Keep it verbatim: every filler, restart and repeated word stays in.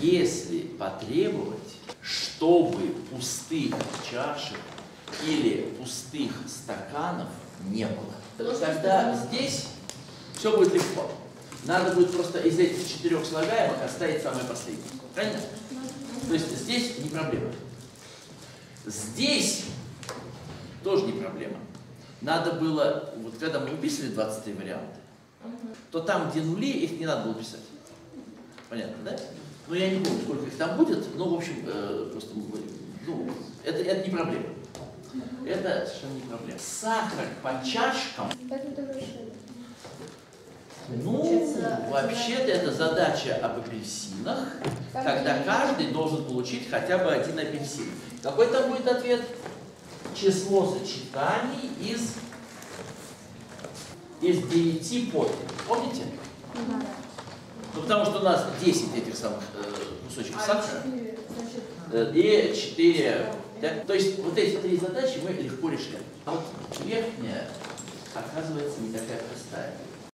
если потребовать, чтобы пустых чашек или пустых стаканов не было, тогда здесь все будет легко. Надо будет просто из этих четырех слагаемых оставить самое последнее. Правильно? То есть здесь не проблема. Здесь тоже не проблема. Надо было, вот когда мы выписывали двадцатые варианты, то там, где нули, их не надо было писать. Понятно, да? Ну, я не помню, сколько их там будет, но, в общем, э, просто, ну, это, это не проблема. Это совершенно не проблема. Сахар по чашкам. Ну, вообще-то это задача об апельсинах, когда каждый должен получить хотя бы один апельсин. Какой там будет ответ? Число сочетаний из, из девяти подписей. Помните? Да. Ну, потому что у нас десять этих самых э, кусочков а сахара э, и четыре. Да? То есть вот эти три задачи мы легко решаем. А вот верхняя, оказывается, не такая простая.